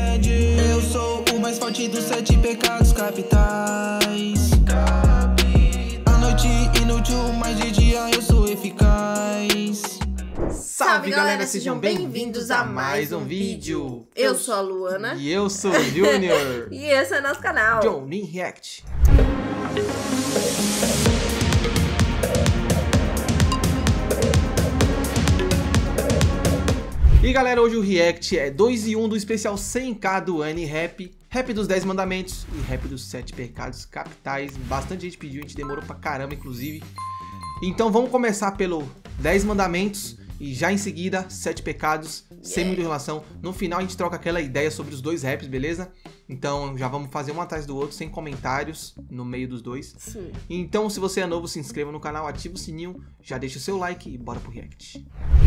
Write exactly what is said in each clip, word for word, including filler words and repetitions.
entende? Eu sou o mais forte dos sete pecados capitais. A noite inútil, mas de dia eu sou eficaz. Salve galera, sejam bem-vindos a mais um vídeo. Eu sou a Luana. E eu sou o Junior. E esse é nosso canal Johnny React. E galera, hoje o React é dois em um do especial cem K do Anirap, Rap dos dez Mandamentos e Rap dos sete Pecados Capitais. Bastante gente pediu, a gente demorou pra caramba inclusive. Então vamos começar pelo dez Mandamentos e já em seguida sete Pecados, sem muita enrolação. No final a gente troca aquela ideia sobre os dois raps, beleza? Então já vamos fazer um atrás do outro, sem comentários no meio dos dois. Sim. Então se você é novo, se inscreva no canal, ativa o sininho, já deixa o seu like e bora pro React.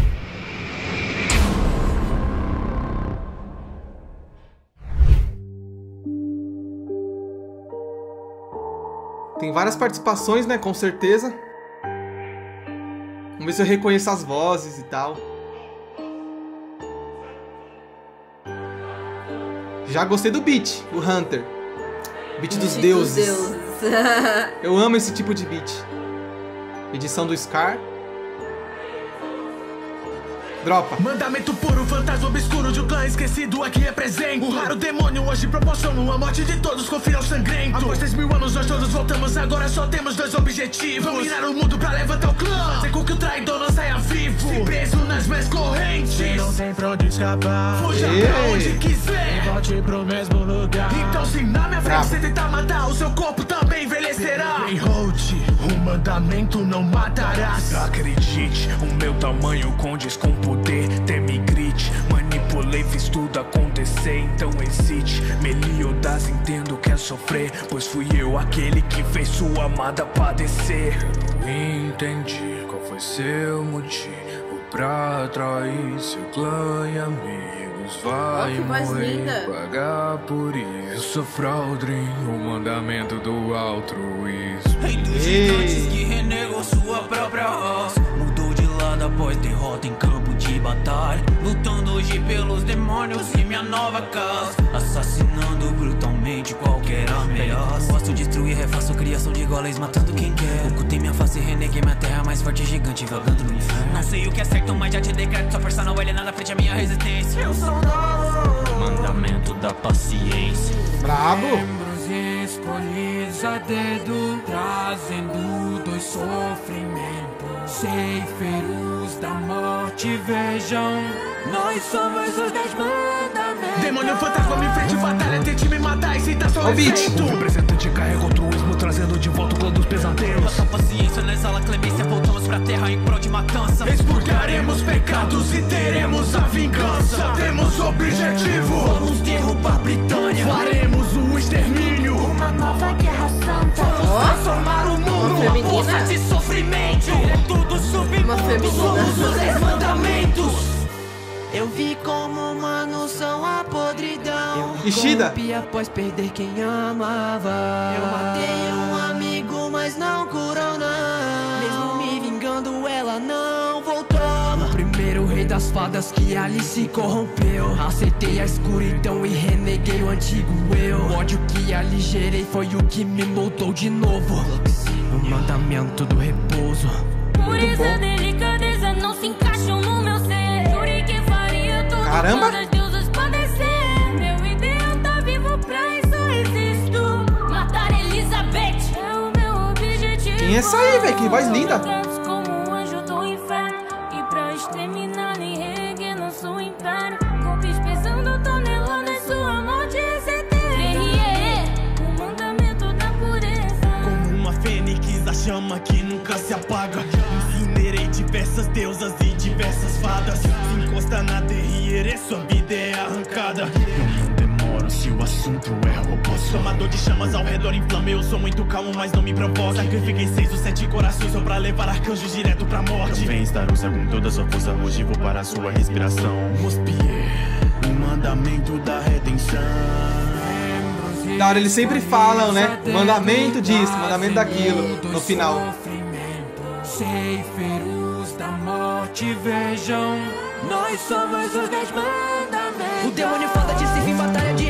Tem várias participações, né? Com certeza. Vamos ver se eu reconheço as vozes e tal. Já gostei do beat, o Hunter. Beat dos deuses. Dos deuses. Eu amo esse tipo de beat. Edição do Scar. Dropa. Mandamento puro, fantasma obscuro de um clã esquecido aqui represento. Um raro demônio hoje proporciona a morte de todos com final sangrento. Após três mil anos nós todos voltamos, agora só temos dois objetivos: dominar o mundo pra levantar o clã, fazer com que o traidor não saia vivo. Se preso nas minhas correntes, se não tem pra onde escapar, fuja pra onde quiser e volte pro mesmo lugar. Então se na minha frente você tentar matar, o seu corpo também envelhecerá. Em hold, o mandamento não matarás. Acredite, o meu tamanho condiz com poder. Teme, grite, manipulei, fiz tudo acontecer. Então hesite, Meliodas, entendo que é sofrer, pois fui eu aquele que fez sua amada padecer. Eu entendi qual foi seu motivo pra trair seu clã e amigos. Vai Oh, morrer, pagar por isso. Eu sou Fraudrin, o mandamento do altruísmo. Rei dos gigantes que renegou sua própria voz, mudou de lado após derrota em campo de batalha, lutando hoje pelos demônios em minha nova casa, assassinando brutalmente qualquer ameaça. Posso destruir, refaço criação de golems, matando quem quer. Ocultei minha face, reneguei minha terra mais forte, gigante, vagando no inferno. Não sei o que é certo, mas já te decreto, sua força não é nada frente à minha resistência. Eu sou o mandamento da paciência. Brabo. Membros escolhidos a dedo, trazendo dois sofrimentos. Ceifeiros da morte, vejam, nós somos os dez mandamentos. Demônio fantasma me frente batalha, tente me matar e sinta só o efeito. O representante carrega o truísmo, trazendo de volta o clã dos pesadelos. Nossa paciência na sala clemência, voltamos pra terra em prol de matança. Expurgaremos pecados e teremos a vingança. Temos objetivo, vamos derrubar Britânia. Faremos o extermínio, uma nova guerra santa. Vamos transformar o mundo numa poça de sofrimento. Tudo submundo, Uma feminina. somos os dez mandamentos. Eu vi como humanos são a podridão. Eu Ishida. corrompi após perder quem amava. Eu matei um amigo, mas não curou não. Mesmo me vingando, ela não voltou. O primeiro rei das fadas que ali se corrompeu. Aceitei a escuridão e reneguei o antigo eu. O ódio que ali gerei foi o que me moldou de novo. O mandamento do repouso. Pureza, delicadeza não se encaixam no meu ser. Jurei que faria tudo Caramba. para deuses padecer. Meu ideal tá vivo, pra isso existo. Matar Elizabeth é o meu objetivo. Quem é essa aí, velho? Que voz linda. Como um anjo do inferno, e pra exterminar e reerguer nosso império. Golpes pesando toneladas, sua morte é certeira. O mandamento da pureza. Como uma fênix, a chama que nunca se apaga. Incinerei diversas deusas e diversas fadas. Se encosta na derriere, sua vida é arrancada. Eu não demoro se o assunto é robócio. Tomador de chamas ao redor inflama. Eu sou muito calmo, mas não me provoca. Sacrifiquei seis ou sete corações só pra levar arcanjos direto pra morte. Vem estar usa com toda sua força, hoje vou para a sua respiração. Mospier, o mandamento da redenção. Da hora, eles sempre falam, né? Mandamento disso, mandamento daquilo, no final. Ceifeiros da morte, vejam, nós somos os dez mandamentos. O demônio fala de servir em batalha de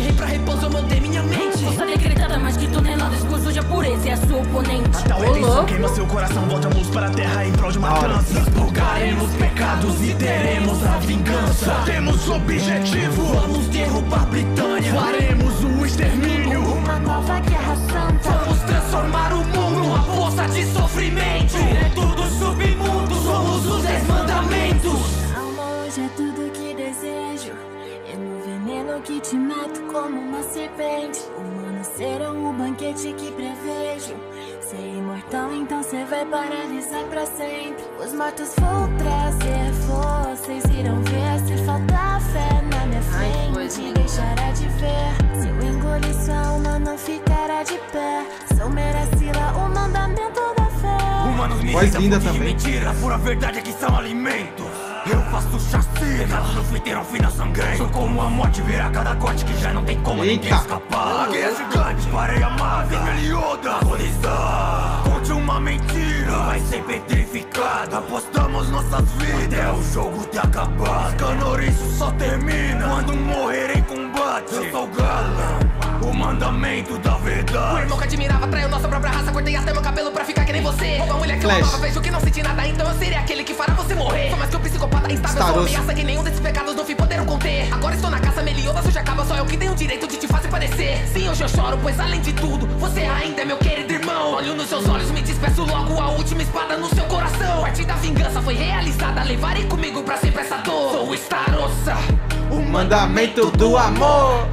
coração, voltamos para a terra em prol de matança. Expurgaremos pecados e teremos a vingança. Temos objetivo, vamos derrubar Britânia. Faremos o extermínio, uma nova guerra santa. Vamos transformar o mundo numa poça de sofrimento. Direto do submundo, somos os Dez Mandamentos. Amor, hoje é tudo que desejo. É no veneno que te mato como uma serpente. Humanos serão o banquete que prevejo. Ser imortal, então cê vai paralisar pra sempre. Os mortos vou trazer força, vocês irão ver. Se faltar fé na minha frente, deixará de ver. Se eu engolir sua alma, não ficará de pé. Só merece lá o mandamento da fé. Humanos me Voz linda também. Mentira, a pura verdade é que são alimentos. Eu faço chacina, no fim terão fina sangrento. Sou como a morte, virar cada corte que já não tem como Eita. ninguém escapar. A guerra gigante, parei amada, Melioda, agonizar. Conte uma mentira, vai ser petrificada. Apostamos nossas vidas até o jogo ter acabado. Canoriço só termina quando morrer em combate. Eu sou o galã, o mandamento da verdade. O irmão que admirava traiu nossa própria raça. Cortei até meu cabelo pra ficar que nem você. Rouba a mulher que eu Flash. amava, vejo que não senti nada. Então eu serei aquele que fará você morrer. Sou mais que um psicopata instável, sou Staroso. ameaça que nenhum desses pecados no fim poderão conter. Agora estou na caça, Melioda, suja acaba. Só eu que tenho o direito de te fazer padecer. Sim, hoje eu choro, pois além de tudo, você ainda é meu querido irmão. Olho nos seus olhos, me despeço logo, a última espada no seu coração. Parte da vingança foi realizada, levarei comigo pra sempre essa dor. Sou o Starossa, O mandamento do amor.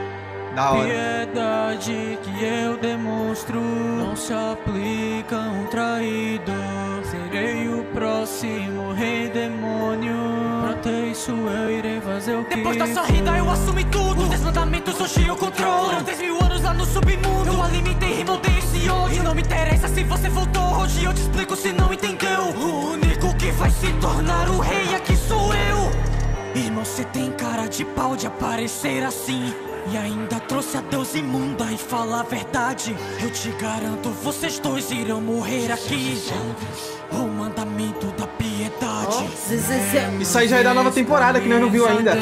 Da hora. Piedade que eu demonstro não se aplica a um traidor. Serei o próximo rei demônio. Pra ter isso eu irei fazer o que depois da sua rida eu assumi tudo. Os Dez Mandamentos hoje eu controlo. Foram três mil anos lá no submundo. Eu alimentei e moldei esse ódio. E não me interessa se você voltou. Hoje eu te explico se não entendeu. O único que vai se tornar o rei aqui sou eu. Irmão, cê tem cara de pau de aparecer assim. E ainda trouxe a Deus imunda e fala a verdade. Eu te garanto, vocês dois irão morrer aqui. O mandamento da piedade. Isso aí já é da nova temporada que nós não viu ainda.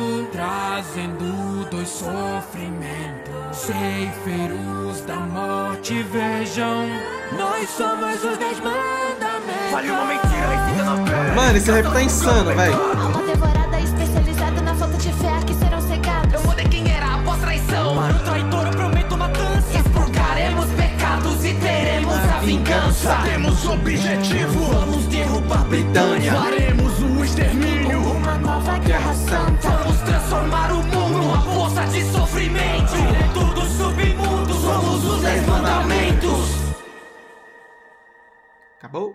Trazendo dois sofrimentos. Ceifeiros da morte, vejam. Nós somos os Dez Mandamentos. Vale uma mentira escrita na pedra. Mano, esse rap tá insano, velho. Alma devorada, especializada na falta de fé que serão cegados. Eu mudei quem era após traição. Para o traidor eu prometo matança. Expurgaremos pecados e teremos a vingança. Temos objetivo, Vamos derrubar Britânia. faremos o extermínio. Uma nova guerra santa. Vamos transformar o mundo numa poça de sofrimento. Direto do submundo, somos os Dez Mandamentos. Acabou?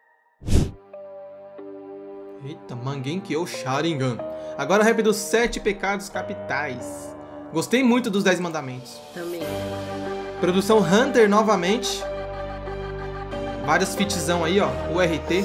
Eita, Mangenkyo Sharingan. Agora o rap dos Sete Pecados Capitais. Gostei muito dos Dez Mandamentos. Também. Produção Hunter novamente. Vários fitzão aí, ó. O R T.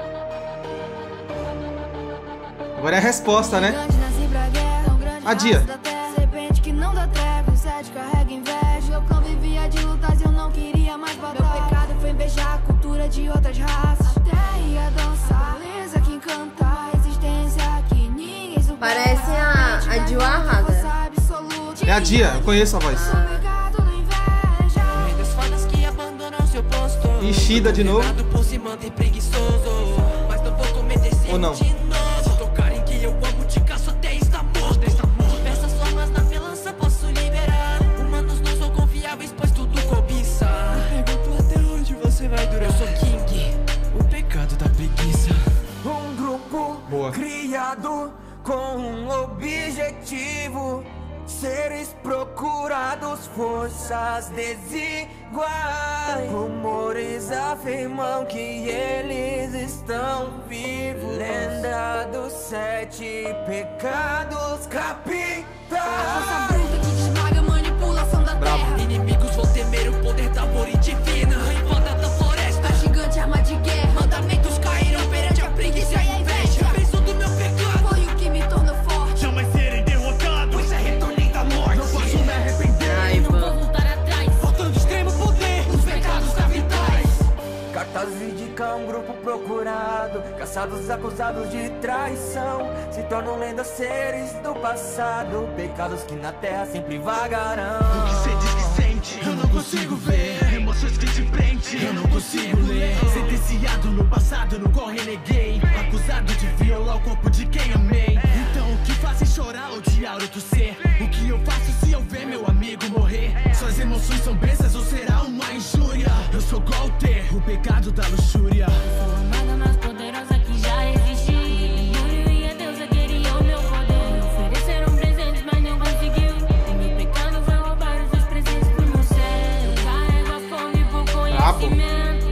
Agora é a resposta, né? A dia. Serpente que não dá trégua, o sete carrega inveja. Eu convivia de lutas, eu não queria mais batalha. Meu pecado foi invejar a cultura de outras raças. Até ia dançar, beleza que encanta a existência que ninguém supera. Parece a, a de Warraga. É a Dia, eu conheço a voz. Rei das fadas que abandonam seu posto. Ishida de novo. Cuidado por se manter preguiçoso. Mas não vou cometer esse Ou não? de novo. Se tocarem que eu amo, te caço até está morto. Diversas formas na melança posso liberar. Humanos não são confiáveis, pois tudo cobiça. Pergunto até onde você vai durar. Eu sou King, o pecado da preguiça. Um grupo Boa. criado com um objetivo. Seres procurados, forças desiguais. Rumores afirmam que eles estão vivos. Lenda dos sete pecados capitais. Força bruta que desmaga a manipulação da terra. Inimigos vão temer o poder da amor divina. Rainfada da floresta, A gigante arma de guerra. mandamentos caíram perante a preguiça e a inveja. Peso do meu pecado. Foi o que me tornou forte. Jamais serei derrotado, Pois é retornei da morte. não posso me arrepender. Ai, Não vou mano. voltar atrás. Faltando extremo poder, os pecados capitais. Cartazes indicam um grupo procurado. Caça Passados acusados de traição se tornam lendas, seres do passado. Pecados que na terra sempre vagarão. O que cê diz que sente, eu não consigo ver. Emoções que te prende, eu não consigo ler. Sentenciado no passado, no qual reneguei. Acusado de violar o corpo de quem amei. Então o que fazem chorar, odiar outro ser? O que eu faço se eu ver meu amigo morrer? Suas emoções são bênçãos ou será uma injúria? Eu sou Golter, o pecado da luxúria. Sou a amada mais poderosa que já existiu. O demônio e a deusa queriam meu poder. Ofereceram presentes, mas não conseguiu. E meu pecado foi roubar os seus presentes pro meu céu. Eu carrego a fome por conhecimento.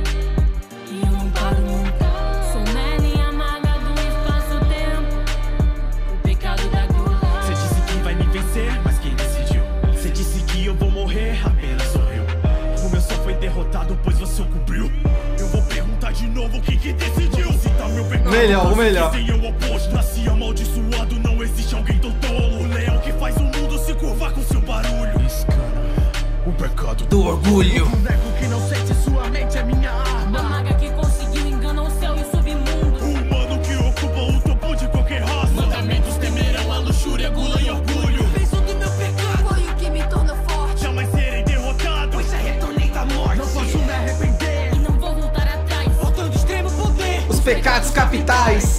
E eu não paro nunca. Sou Merlin, amada do espaço-tempo. O pecado da gula. Você disse que vai me vencer, mas quem decidiu? Você disse que eu vou morrer, apenas sorriu. O meu sonho foi derrotado, pois você o cumpriu. Eu vou perguntar de novo quem que decidiu. Se tá meu pecado, Melhor, o melhor. sem eu oposto. Nasci amaldiçoado, não existe alguém tão tolo. O leão que faz o mundo se curvar com seu barulho. Escana, o pecado Do orgulho. O boneco que não sente sua mente é minha A arma. maga que conseguiu enganar o céu e o submundo. o humano que ocupa o topo de qualquer raça. Mandamentos temerão a luxúria, gula e orgulho. O peso do meu pecado foi o que me torna forte. Jamais serei derrotado, Pois já retornei da morte. Não posso me arrepender. E não vou voltar atrás. Faltando extremo poder. Os pecados capitais.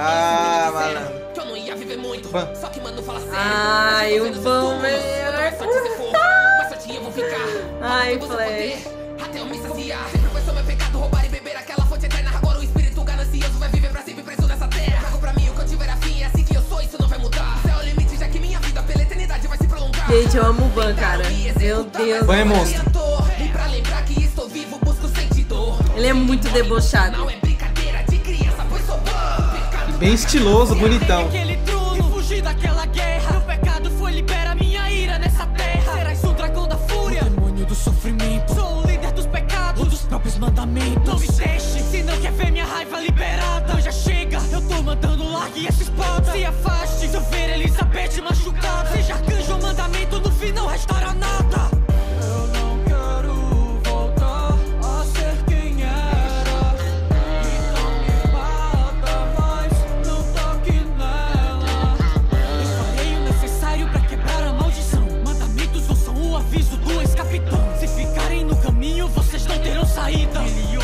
Ah, malandro. Que eu não ia viver muito. Ban. Só que mano fala sério. Ai, Eu tô o vendo bom seus melhor. túmulos. Eu tô mais forte se for. Mais forte eu vou ficar. Ai, Eu vou Flash. poder, até eu me saciar. Sempre foi só meu pecado roubar e beber aquela fonte eterna. Agora o espírito ganancioso vai viver pra sempre preso nessa terra. Trago pra mim o que eu tiver afim. É assim que eu sou, isso não vai mudar. Céu é o limite, já que minha vida pela eternidade vai se prolongar. Gente, eu amo o Ban, cara. Meu Deus. Ban é monstro. E pra lembrar que estou vivo, busco sentido. Ele é muito debochado. Não é brincadeira de criança, pois sou bom. Pecado Bem estiloso, bonitão. aquele trono e fugir daquela guerra. O pecado foi libera minha ira nessa terra. Serás o dragão da fúria, o demônio do sofrimento. Sou o líder dos pecados, dos próprios mandamentos. Não me deixe, se não quer ver minha raiva liberada. Então já chega, eu tô mandando largue essa espada. Se afaste, se eu ver Elizabeth machucada. Seja arcanjo ou mandamento, no fim não restaura nada. Eu não quero voltar a ser quem era. Então me mata, mas não toque nela. Eu farei o necessário pra quebrar a maldição. Mandamentos ouçam o aviso do ex-capitão. Se ficarem no caminho, vocês não terão saída.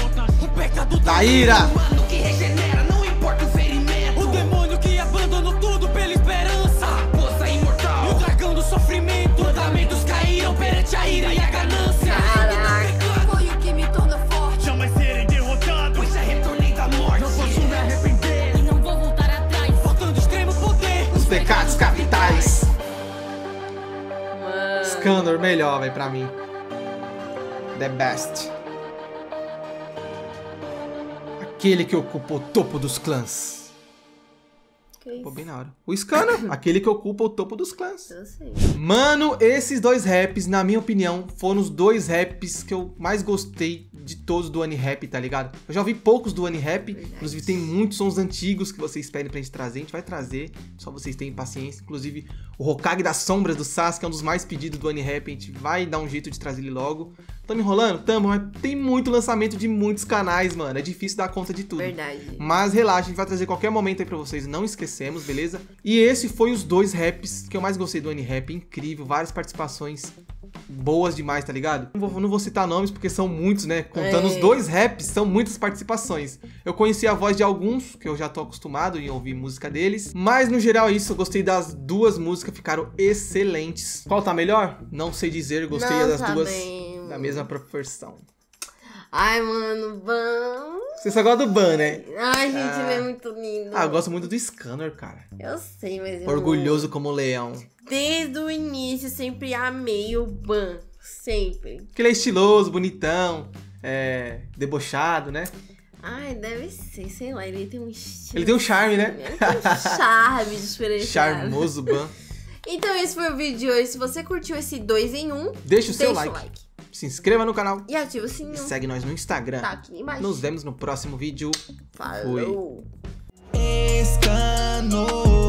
O pecado Da ira. O humano que regenera, não importa o ferimento. O demônio que abandonou tudo pela esperança. A raposa imortal. E o dragão do sofrimento. Mandamentos caíram perante a ira e a ganância. Caraca. Foi o que me torna forte. jamais serei derrotado. Pois já retornei da morte. Não posso me arrepender. E não vou voltar atrás. Faltando extremo poder. Os pecados capitais. Mano. Scandor, melhor, velho, pra mim. The best. Aquele que ocupa o topo dos clãs. Que isso? Pô, bem na hora. O Scandor, aquele que ocupa o topo dos clãs. Eu sei. Mano, esses dois raps, na minha opinião, foram os dois raps que eu mais gostei de todos do Unirap, tá ligado? Eu já ouvi poucos do Unirap, inclusive tem muitos sons antigos que vocês pedem pra gente trazer, a gente vai trazer, só vocês tenham paciência. Inclusive, o Hokage das Sombras do Sasuke é um dos mais pedidos do Unirap, a gente vai dar um jeito de trazer ele logo. Tamo enrolando? Tamo, mas tem muito lançamento de muitos canais, mano, é difícil dar conta de tudo. Verdade. Mas relaxa, a gente vai trazer qualquer momento aí pra vocês, não esquecemos, beleza? E esse foi os dois raps que eu mais gostei do Unirap, incrível, várias participações boas demais, tá ligado? Não vou, não vou citar nomes porque são muitos, né? Contando É. os dois raps, são muitas participações. Eu conheci a voz de alguns, que eu já tô acostumado em ouvir música deles, mas no geral é isso, eu gostei das duas músicas, ficaram excelentes. Qual tá melhor? Não sei dizer, gostei Não das tá duas bem. da mesma proporção. Ai, mano, Ban. Você só gosta do Ban, né? Ai, gente, Ah. ele é muito lindo. Ah, eu gosto muito do Scandor, cara. Eu sei, mas eu... Orgulhoso como leão. Desde o início, sempre amei o Ban. Sempre. Porque ele é estiloso, bonitão, é, debochado, né? Ai, deve ser, sei lá, ele tem um estilo... Ele tem um charme, né? Ele tem um charme diferenciado. Charmoso Ban. Então esse foi o vídeo de hoje. Se você curtiu esse dois em um, Deixa o seu deixa like. o like. Se inscreva no canal. E ativa o sininho. E segue nós no Instagram. Tá aqui embaixo. Nos vemos no próximo vídeo. Falou. Fui. Escano.